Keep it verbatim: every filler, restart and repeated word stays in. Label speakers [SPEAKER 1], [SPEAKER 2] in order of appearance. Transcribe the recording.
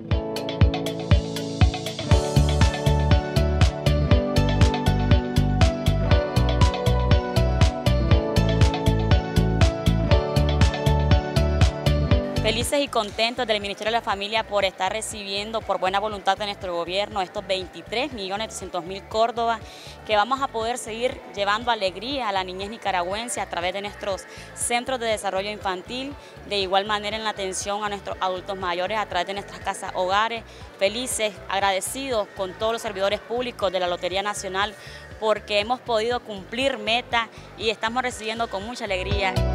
[SPEAKER 1] Felices y contentos del Ministerio de la Familia por estar recibiendo por buena voluntad de nuestro gobierno estos veintitrés millones doscientos mil córdobas que vamos a poder seguir llevando alegría a la niñez nicaragüense a través de nuestros centros de desarrollo infantil, de igual manera en la atención a nuestros adultos mayores a través de nuestras casas hogares. Felices, agradecidos con todos los servidores públicos de la Lotería Nacional porque hemos podido cumplir metas y estamos recibiendo con mucha alegría.